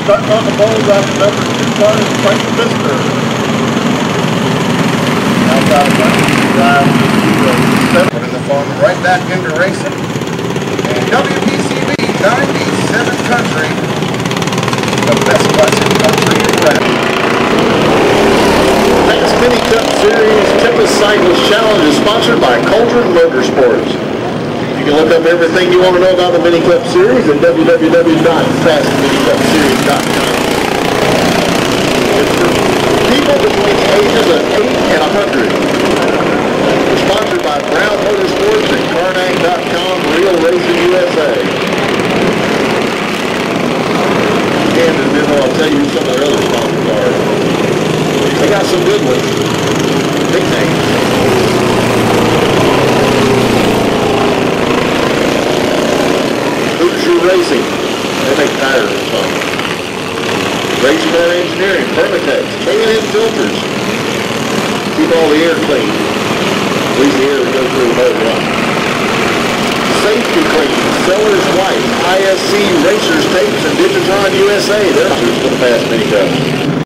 Starting on the bowl out of number 2 car is Frank Fister. Outside of running, drive to 7 in the farm right back into racing. And WPCB 97 Country, the best classic country in rap. Next Mini Cup Series Tempest Cycles Challenge is sponsored by Cauldron Motorsports. You can look up everything you want to know about the Mini Cup Series at www.fastminicupseries.com. It's for people between the ages of 8 and 100. We're sponsored by Brown Motorsports and Karnag.com, Real Racing USA. And in a minute I'll tell you who some of their other sponsors are. They got some good ones. Big names. Racing. They make tires and stuff. Race Car Engineering, Permatex, K&N Filters. Keep all the air clean. At least the air that goes through the motor run. Safety Clean, Sellers White, ISC Racers Tapes, and Digitron USA. They're for the Fast Mini Cup.